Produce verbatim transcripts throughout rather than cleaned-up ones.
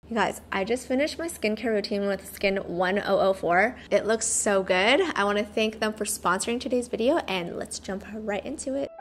You guys, I just finished my skincare routine with Skin one thousand four. It looks so good. I want to thank them for sponsoring today's video, and let's jump right into it.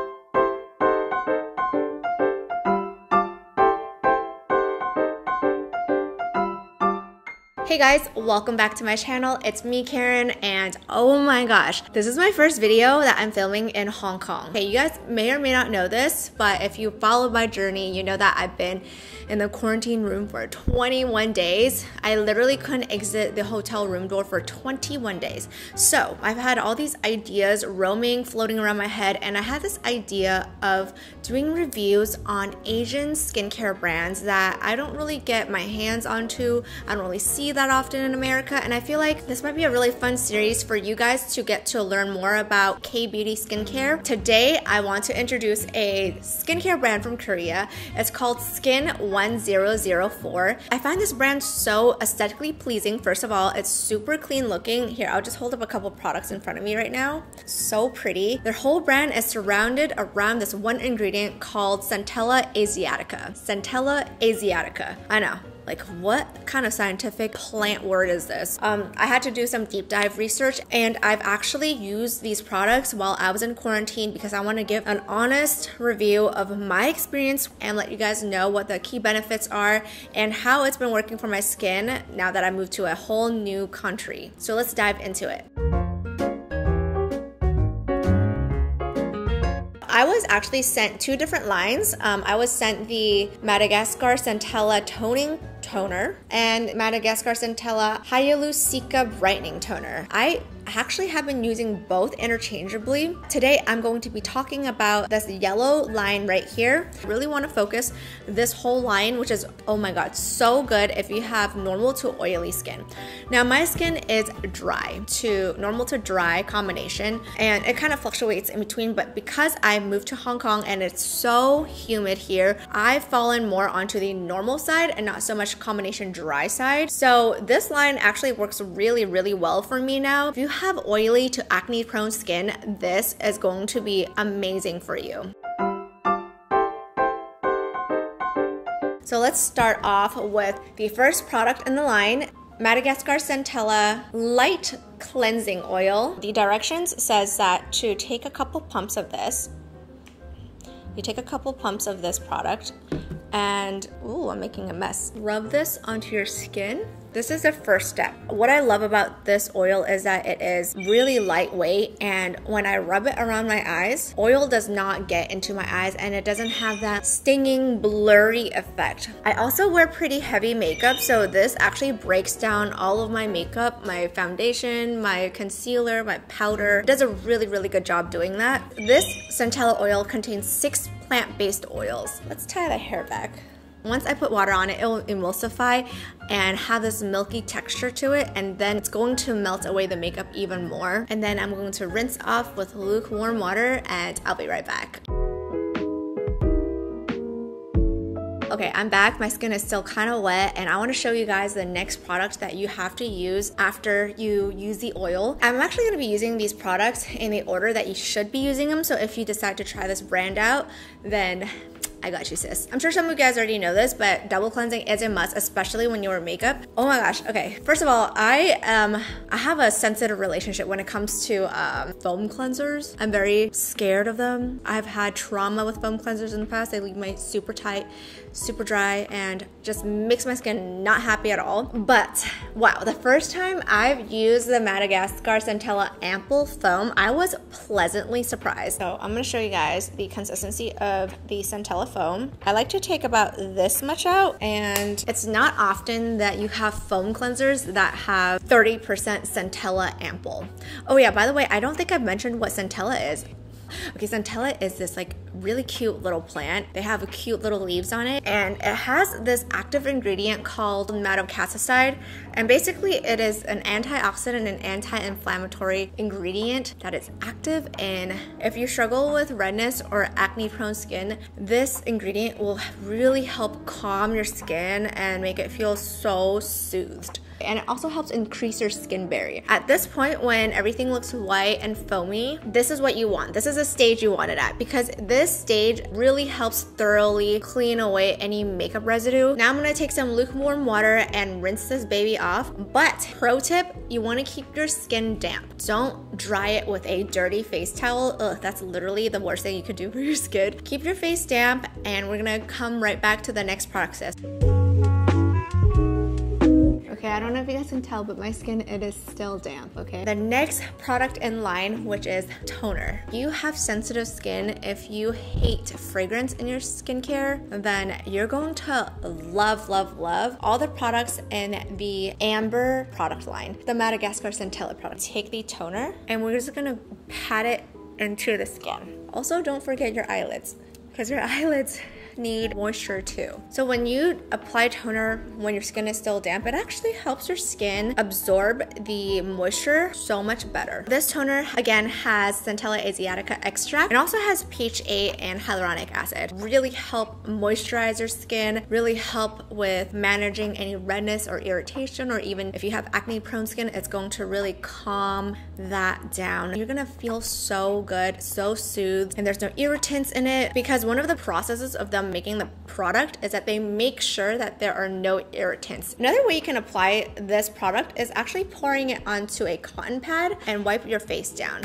Hey guys, welcome back to my channel. It's me, Karen, and oh my gosh, this is my first video that I'm filming in Hong Kong. Okay, you guys may or may not know this, but if you followed my journey, you know that I've been in the quarantine room for twenty-one days. I literally couldn't exit the hotel room door for twenty-one days. So I've had all these ideas roaming, floating around my head, and I had this idea of doing reviews on Asian skincare brands that I don't really get my hands onto. I don't really see that often in America, and I feel like this might be a really fun series for you guys to get to learn more about K-beauty skincare. Today, I want to introduce a skincare brand from Korea. It's called Skin one thousand four. I find this brand so aesthetically pleasing. First of all, it's super clean looking. Here, I'll just hold up a couple products in front of me right now. So pretty. Their whole brand is surrounded around this one ingredient called Centella asiatica. Centella asiatica. I know. Like, what kind of scientific plant word is this? Um, I had to do some deep dive research, and I've actually used these products while I was in quarantine because I want to give an honest review of my experience and let you guys know what the key benefits are and how it's been working for my skin now that I moved to a whole new country. So let's dive into it. I was actually sent two different lines. Um, I was sent the Madagascar Centella Toning Toner and Madagascar Centella Hyalucica Brightening Toner. I actually have been using both interchangeably. Today, I'm going to be talking about this yellow line right here. I really want to focus this whole line, which is, oh my God, so good if you have normal to oily skin. Now, my skin is dry to normal to dry combination, and it kind of fluctuates in between, but because I moved to Hong Kong and it's so humid here, I've fallen more onto the normal side and not so much combination dry side. So this line actually works really, really well for me now. If you have oily to acne prone skin, this is going to be amazing for you. So let's start off with the first product in the line, Madagascar Centella Light Cleansing Oil. The directions says that to take a couple pumps of this, you take a couple pumps of this product and, ooh, I'm making a mess. Rub this onto your skin. This is the first step. What I love about this oil is that it is really lightweight, and when I rub it around my eyes, oil does not get into my eyes and it doesn't have that stinging, blurry effect. I also wear pretty heavy makeup, so this actually breaks down all of my makeup, my foundation, my concealer, my powder. It does a really, really good job doing that. This Centella oil contains six plant-based oils. Let's tie the hair back. Once I put water on it, it will emulsify and have this milky texture to it, and then it's going to melt away the makeup even more. And then I'm going to rinse off with lukewarm water, and I'll be right back. Okay, I'm back. My skin is still kind of wet, and I want to show you guys the next product that you have to use after you use the oil. I'm actually going to be using these products in the order that you should be using them, so if you decide to try this brand out, then I got you, sis. I'm sure some of you guys already know this, but double cleansing is a must, especially when you wear makeup. Oh my gosh. Okay. First of all, I um I have a sensitive relationship when it comes to um, foam cleansers. I'm very scared of them. I've had trauma with foam cleansers in the past. They leave me super tight, super dry, and just makes my skin not happy at all. But wow, the first time I've used the Madagascar Centella Ample Foam, I was pleasantly surprised. So I'm gonna show you guys the consistency of the Centella foam. I like to take about this much out, and it's not often that you have foam cleansers that have thirty percent Centella Ample. Oh yeah, by the way, I don't think I've mentioned what Centella is. Okay, Centella is this like really cute little plant. They have cute little leaves on it, and it has this active ingredient called madecassoside, and basically it is an antioxidant and anti-inflammatory ingredient that is active in, if you struggle with redness or acne prone skin, this ingredient will really help calm your skin and make it feel so soothed. and it also helps increase your skin barrier. At this point, when everything looks white and foamy, this is what you want. This is the stage you want it at, because this stage really helps thoroughly clean away any makeup residue. Now I'm gonna take some lukewarm water and rinse this baby off. But pro tip, you wanna keep your skin damp. Don't dry it with a dirty face towel. Ugh, that's literally the worst thing you could do for your skin. Keep your face damp, and we're gonna come right back to the next process. Okay, I don't know if you guys can tell, but my skin, it is still damp, okay? The next product in line, which is toner. You have sensitive skin. If you hate fragrance in your skincare, then you're going to love, love, love all the products in the Amber product line, the Madagascar Centella product. Take the toner, and we're just gonna pat it into the skin. Also, don't forget your eyelids, because your eyelids need moisture too. So when you apply toner when your skin is still damp, it actually helps your skin absorb the moisture so much better. This toner again has Centella asiatica extract. It also has P H A and hyaluronic acid. Really help moisturize your skin, really help with managing any redness or irritation, or even if you have acne prone skin, it's going to really calm that down. You're gonna feel so good, so soothed, and there's no irritants in it, because one of the processes of them making the product is that they make sure that there are no irritants. Another way you can apply this product is actually pouring it onto a cotton pad and wipe your face down.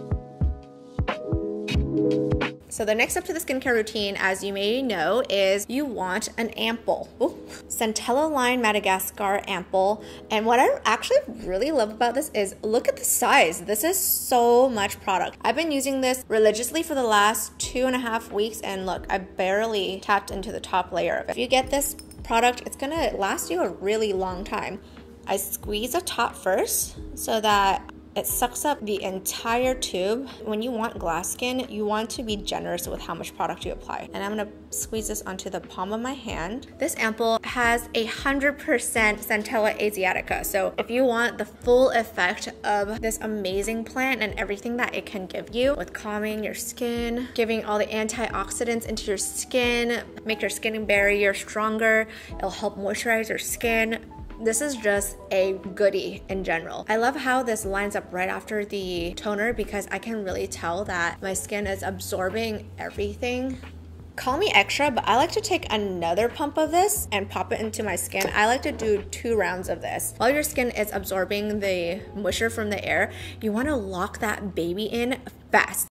So the next step to the skincare routine, as you may know, is you want an ampoule. Ooh, Centella line Madagascar ampoule. And what I actually really love about this is look at the size. This is so much product. I've been using this religiously for the last two and a half weeks, and look, I barely tapped into the top layer of it. If you get this product, it's gonna last you a really long time. I squeeze the top first so that it sucks up the entire tube. When you want glass skin, you want to be generous with how much product you apply. And I'm gonna squeeze this onto the palm of my hand. This ampoule has a one hundred percent Centella asiatica. So if you want the full effect of this amazing plant and everything that it can give you with calming your skin, giving all the antioxidants into your skin, make your skin barrier stronger, it'll help moisturize your skin. This is just a goodie in general. I love how this lines up right after the toner, because I can really tell that my skin is absorbing everything. Call me extra, but I like to take another pump of this and pop it into my skin. I like to do two rounds of this. While your skin is absorbing the moisture from the air, you want to lock that baby in fast.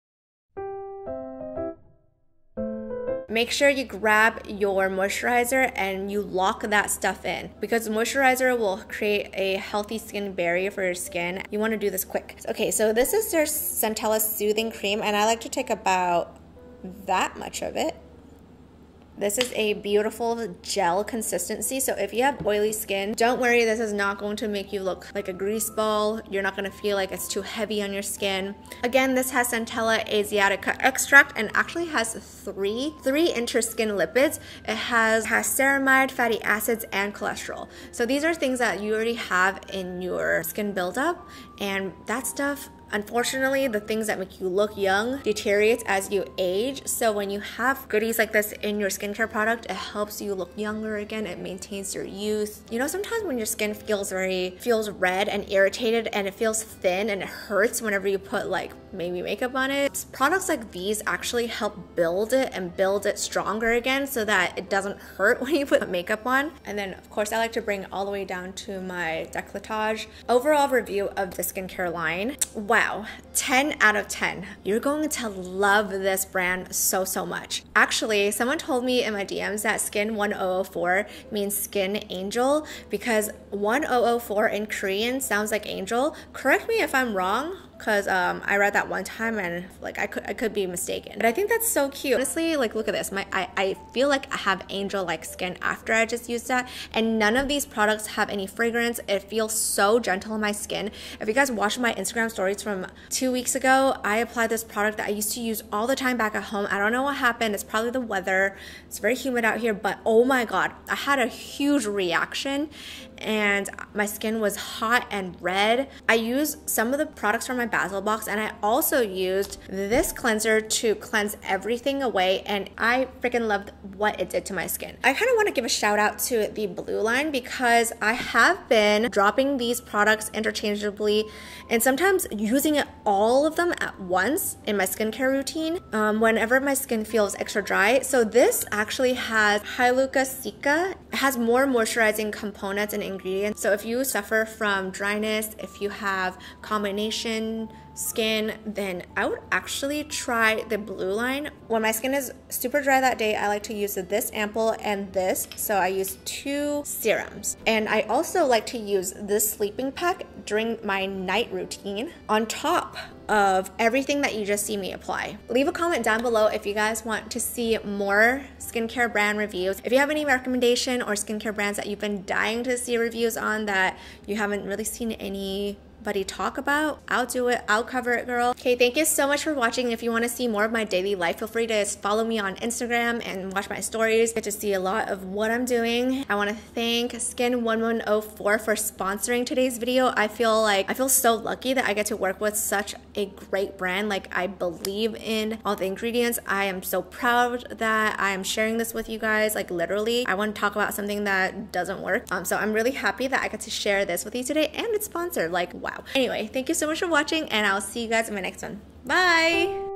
Make sure you grab your moisturizer and you lock that stuff in, because the moisturizer will create a healthy skin barrier for your skin. You want to do this quick. Okay, so this is their Centella Soothing Cream, and I like to take about that much of it. This is a beautiful gel consistency, so if you have oily skin, don't worry, this is not going to make you look like a grease ball. You're not going to feel like it's too heavy on your skin. Again, this has Centella asiatica extract and actually has three, three inter-skin lipids. It has, has ceramide, fatty acids, and cholesterol. So these are things that you already have in your skin buildup, and that stuff, unfortunately, the things that make you look young deteriorates as you age. So when you have goodies like this in your skincare product, it helps you look younger again. It maintains your youth. You know, sometimes when your skin feels very, feels red and irritated, and it feels thin and it hurts whenever you put like maybe makeup on it, products like these actually help build it and build it stronger again so that it doesn't hurt when you put makeup on. And then of course I like to bring it all the way down to my décolletage. Overall review of the skincare line. Wow, ten out of ten. You're going to love this brand so, so much. Actually, someone told me in my D Ms that skin one thousand four means skin angel, because one thousand four in Korean sounds like angel. Correct me if I'm wrong, because um, I read that one time and like I could I could be mistaken. But I think that's so cute. Honestly, like look at this. My I, I feel like I have angel-like skin after I just used that, and none of these products have any fragrance. It feels so gentle on my skin. If you guys watched my Instagram stories from two weeks ago, I applied this product that I used to use all the time back at home. I don't know what happened. It's probably the weather. It's very humid out here, but oh my god, I had a huge reaction. and my skin was hot and red. I used some of the products from my Basil box, and I also used this cleanser to cleanse everything away, and I freaking loved what it did to my skin. I kind of want to give a shout out to the Blue line because I have been dropping these products interchangeably and sometimes using it, all of them at once in my skincare routine um, whenever my skin feels extra dry. So this actually has Hyaluronic. It has more moisturizing components and ingredients. So if you suffer from dryness, if you have combination skin, then I would actually try the Blue line. When my skin is super dry that day, I like to use this ampoule and this. So I use two serums. And I also like to use this sleeping pack during my night routine on top of everything that you just see me apply. Leave a comment down below if you guys want to see more skincare brand reviews. If you have any recommendation or skincare brands that you've been dying to see reviews on that you haven't really seen any buddy talk about, I'll do it. I'll cover it, girl. Okay, thank you so much for watching. If you want to see more of my daily life, feel free to follow me on Instagram and watch my stories. Get to see a lot of what I'm doing. I want to thank Skin one one oh four for sponsoring today's video. I feel like I feel so lucky that I get to work with such a great brand. Like, I believe in all the ingredients. I am so proud that I am sharing this with you guys. Like, literally, I want to talk about something that doesn't work. Um, so I'm really happy that I get to share this with you today, and it's sponsored. Like, wow. Anyway, thank you so much for watching, and I'll see you guys in my next one. Bye!